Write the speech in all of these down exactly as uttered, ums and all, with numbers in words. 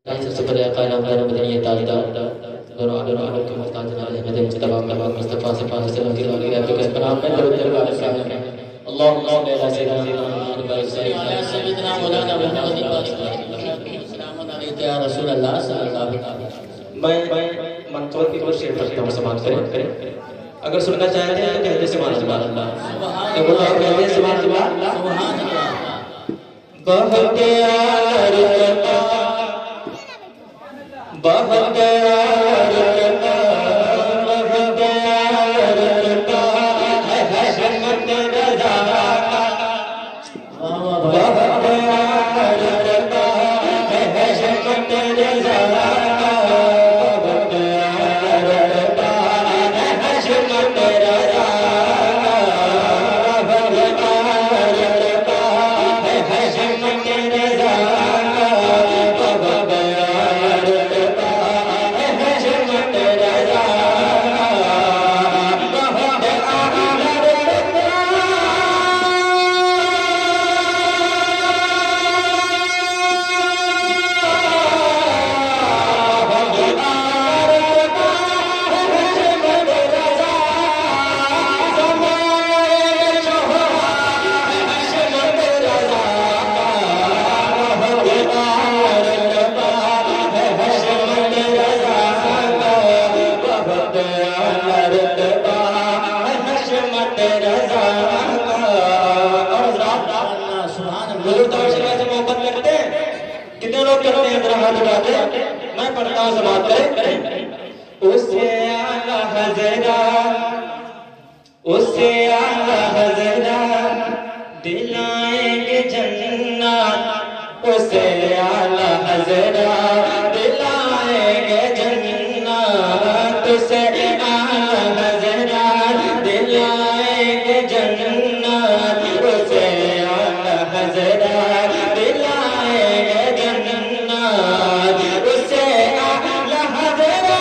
سب سے پہلے قائل غیر مدنی تاجدار دونوں عالم عالم کے محتاج جناب احمد مجتبی محمد مصطفیٰ صلی اللہ علیہ وسلم کی راہ کے اس پر آپ میں درود درگاہ رسالت ہے اللهم صل على سيدنا محمد وعلى سيدنا مولانا محمد السلام علیکم یا رسول اللہ صلی اللہ علیہ وسلم. میں منطور کی کوئی شعر پڑھتا ہوں، سماعت کریں. اگر سننا چاہتے ہیں تو کہتے سبحان اللہ. کہتے سبحان اللہ. سبحان اللہ. بہت پیار کرتا بہت پیار کرتا بہت پیار کرتا ہے حشمت رضا کا. بہت پیار کرتا ہے حشمت رضا کا. بہت پیار کرتا ہے حشمت رضا کا. بہت پیار کرتا ہے حشمت رضا کا. بہت پیار کرتا ہے حشمت رضا کا. بہت پیار کرتا کتنے لوگ کرتے ہیں ذرا ہاتھ اٹھاتے ہیں. میں پڑھتا ہوں سماعت کریں. اس سے اعلیٰ حضرات اس سے اعلیٰ حضرات دلائیں گے جنات. اس سے اعلیٰ حضرات دلائیں گے جنات. اس سے اعلیٰ حضرات دلائیں گے جنات. اس سے اعلیٰ حضرات دلائیں گے جنات. اس سے اعلیٰ حضرات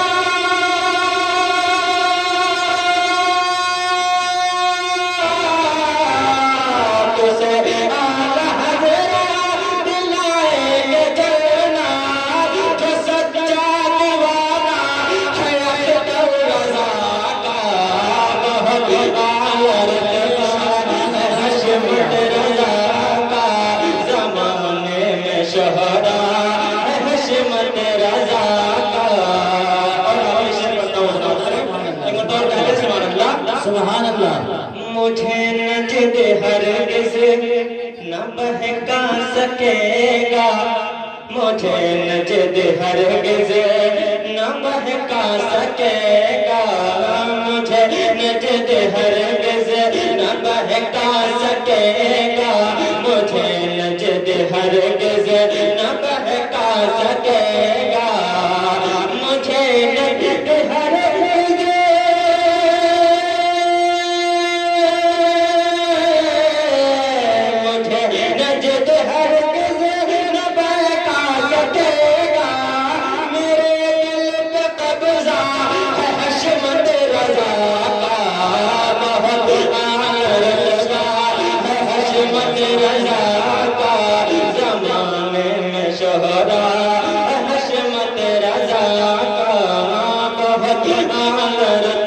اس سے اعلیٰ حضرات دلائیں گے جنات. جو سچا دیوانہ ہے عشق رضا کا. بہت اعلیٰ رتبہ ہے حشمت رضا کا. زمانے میں شہدا ہے حشمت رضا کا. اور ہم اسے پڑھتا ہوں سبحان اللہ. ایک مرتبہ کہتے سبحان اللہ. سبحان اللہ. مجھے نجد ہرگز نہ بہکا سکے گا. مجھے نجد ہرگز نہ بہکا سکے گا. مجھے نجد ہرگز نہ بہکا سکے گا. مجھے نجد ہرگز نہ بہکا سکے گا. مجھے نجد ہرگز مجھے نجد ہرگز نہ بہکا سکے گا. میرے دل پہ قبضہ ہے حشمت رضا کا. بہت اعلیٰ رتبہ ہے حشمت رضا کا. زمانے میں شہدا ہے حشمت رضا کا. بہت اعلیٰ